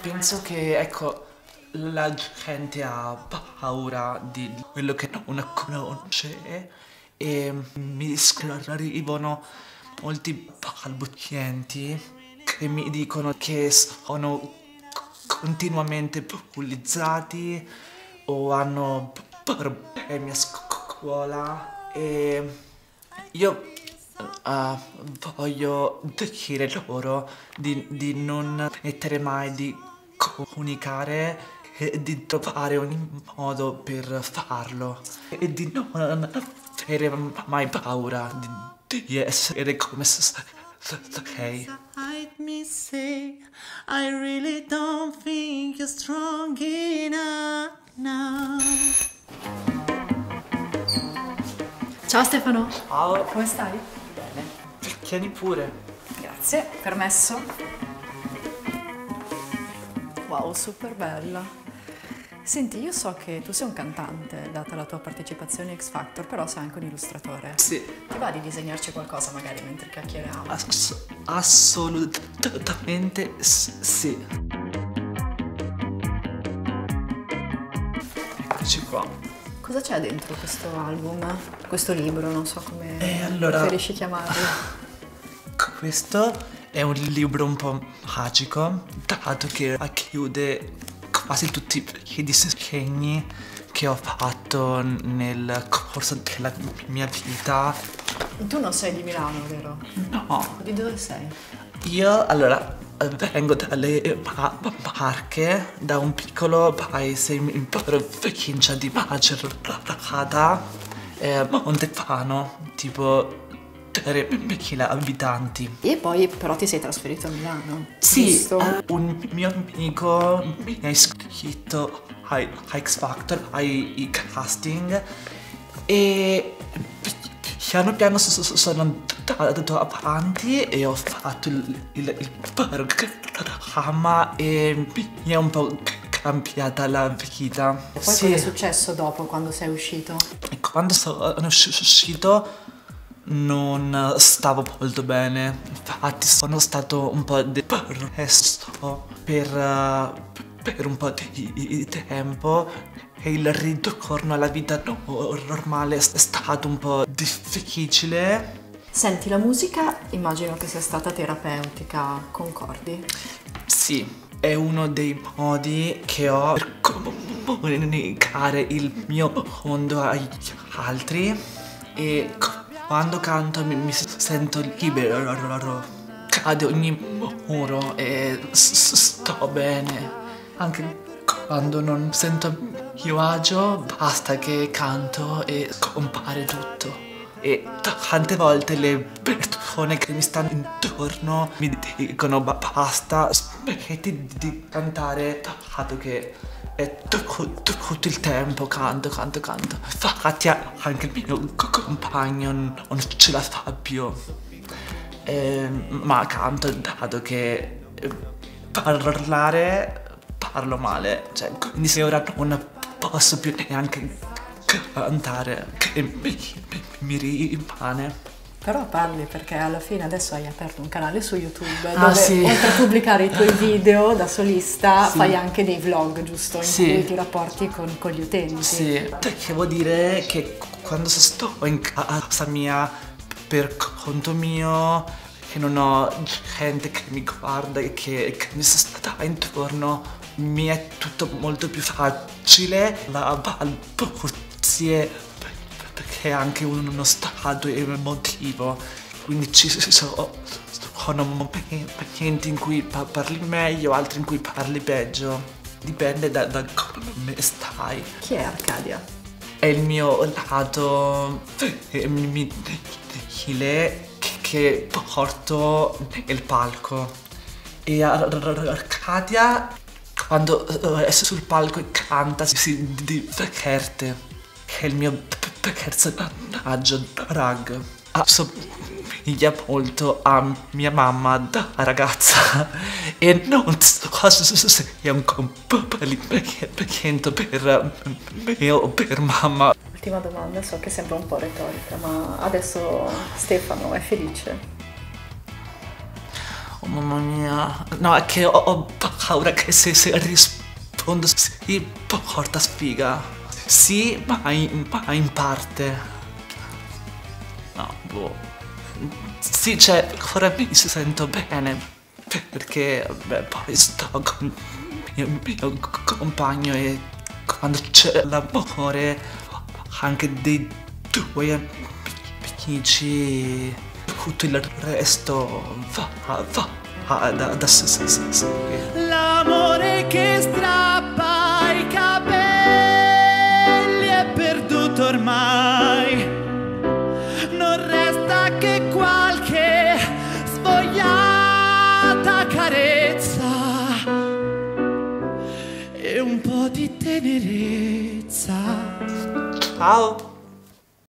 penso che, ecco, la gente ha paura di quello che non conosce e mi scrivono molti balbuzienti che mi dicono che sono continuamente bullizzati o hanno problemi a scuola e io voglio dire loro di non smettere mai di comunicare e di trovare ogni modo per farlo e di non avere mai paura di essere come sei. Me say, I really don't think you're strong enough now. Ciao Stefano. Ciao. Come stai? Bene. Tieni pure. Grazie, permesso. Wow, super bella. Senti, io so che tu sei un cantante, data la tua partecipazione a X Factor, però sei anche un illustratore. Sì. Ti va di disegnarci qualcosa magari mentre chiacchieriamo? Assolutamente sì. Eccoci qua. Cosa c'è dentro questo album? Questo libro, non so come allora, preferisci chiamarlo. Questo è un libro un po' magico, dato che racchiude quasi tutti i disegni che ho fatto nel corso della mia vita. Tu non sei di Milano, vero? No. Di dove sei? Io, allora, vengo dalle Marche, da un piccolo paese in provincia di Macerata, Montefano, tipo 3.000 abitanti. E poi però ti sei trasferito a Milano, sì, giusto? Un mio amico mi ha iscritto a X Factor, ai casting e piano piano sono andato avanti e ho fatto il programma e mi è un po' cambiata la vita. E poi cosa è successo dopo, quando sei uscito? Quando sono uscito non stavo molto bene, infatti sono stato un po' depresso per un po' di tempo e il ritorno alla vita normale è stato un po' difficile. Senti, la musica immagino che sia stata terapeutica, concordi? Sì, è uno dei modi che ho per comunicare il mio mondo agli altri e quando canto mi sento libero, cade ogni muro e sto bene. Anche quando non sento mio agio, basta che canto e scompare tutto. E tante volte le persone che mi stanno intorno mi dicono basta, smetti di cantare, dato che è tutto il tempo canto. Infatti anche il mio compagno non ce la fa più. Ma canto dato che parlo male, cioè quindi se ora non posso più neanche cantare, che mi rimane. Però parli perché alla fine adesso hai aperto un canale su YouTube dove sì. oltre a pubblicare i tuoi video da solista fai anche dei vlog, giusto? In cui ti rapporti con gli utenti. Sì, devo dire che quando sto in casa mia per conto mio, che non ho gente che mi guarda e che mi sta intorno, mi è tutto molto più facile. La balbuzie perché è anche uno stato emotivo, quindi ci sono momenti in cui parli meglio, altri in cui parli peggio, dipende da come stai. Chi è Arcadia? È il mio lato femminile che porto nel palco. E Arcadia, quando è sul palco e canta, si diverte. Che è il mio personaggio drag. Assomiglia molto a mia mamma da ragazza e non so se è un complimento per me o per mamma. Ultima domanda, so che sembra un po' retorica, ma adesso Stefano è felice? Mamma mia. No, è che ho paura che se rispondo sì, porta sfiga. Sì, ma in parte. No, boh. Sì, cioè, ora mi sento bene. Perché, beh, poi sto con il mio compagno e quando c'è l'amore anche dei due amici, tutto il resto va da sé. L'amore che strappa i capelli è perduto ormai. Non resta che qualche svogliata carezza e un po' di tenerezza. Ciao.